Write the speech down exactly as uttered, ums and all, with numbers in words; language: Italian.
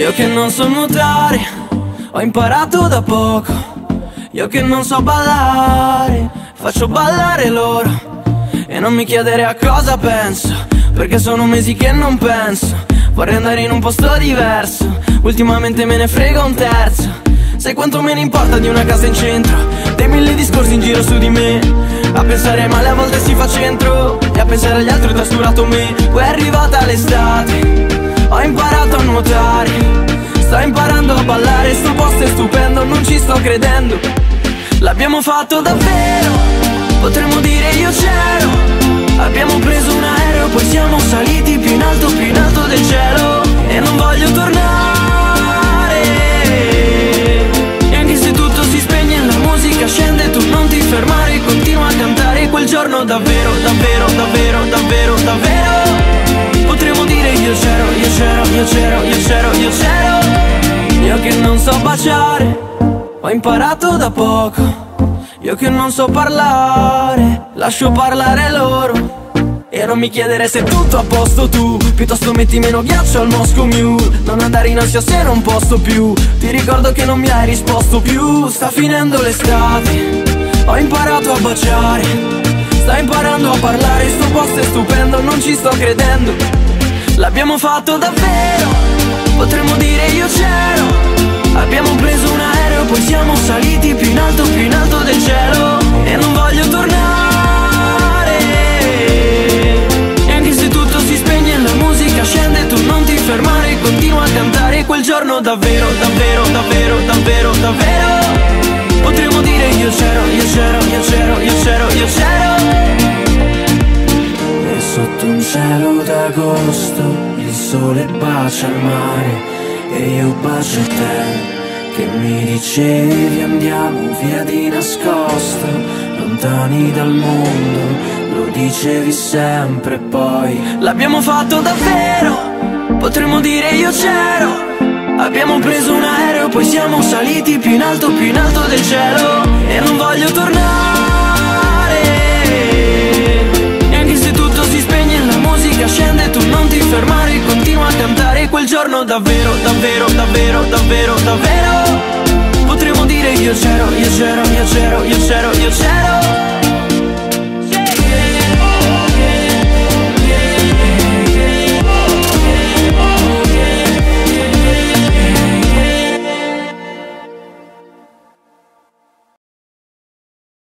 Io che non so nuotare, ho imparato da poco. Io che non so ballare, faccio ballare loro. E non mi chiedere a cosa penso, perché sono mesi che non penso. Vorrei andare in un posto diverso, ultimamente me ne frega un terzo. Sai quanto me ne importa di una casa in centro, dei mille discorsi in giro su di me. A pensare male a volte si fa centro, e a pensare agli altri ho trascurato me. Poi è arrivata l'estate, ho imparato a nuotare, sto imparando a ballare, sto posto è stupendo, non ci sto credendo. L'abbiamo fatto davvero, potremmo dire io c'ero. Abbiamo preso un aereo, poi siamo saliti più in alto, più in alto del cielo. E non voglio tornare, e anche se tutto si spegne, la musica scende, tu non ti fermare, continua a cantare. Quel giorno davvero, davvero, davvero, davvero, davvero potremmo dire io c'ero, io c'ero, io c'ero, io c'ero, io c'ero. Io che non so baciare, ho imparato da poco. Io che non so parlare, lascio parlare loro. E non mi chiedere se è tutto a posto tu, piuttosto metti meno ghiaccio al Moscow Mule. Non andare in ansia se non posso più, ti ricordo che non mi hai risposto più. Sta finendo l'estate, ho imparato a baciare, sta imparando a parlare, sto posto è stupendo, non ci sto credendo. L'abbiamo fatto davvero, potremmo dire io c'ero. Abbiamo preso un aereo, poi siamo saliti più in alto, più in alto del cielo. E non voglio tornare, e anche se tutto si spegne, la musica scende, tu non ti fermare, continua a cantare. Quel giorno davvero, davvero, davvero, davvero, davvero potremmo dire io c'ero, io c'ero, io c'ero, io c'ero, io c'ero. E sotto un cielo d'agosto il sole bacia il mare e io bacio te, che mi dicevi andiamo via di nascosto, lontani dal mondo, lo dicevi sempre poi. L'abbiamo fatto davvero, potremmo dire io c'ero. Abbiamo preso un aereo, poi siamo saliti più in alto, più in alto del cielo. E non voglio tornare, e anche se tutto si spegne, la musica scende, tu non ti fermare, continua a cantare. Quel giorno davvero, davvero, davvero, davvero, davvero potremmo dire io c'ero, io c'ero, io c'ero, io c'ero, io c'ero.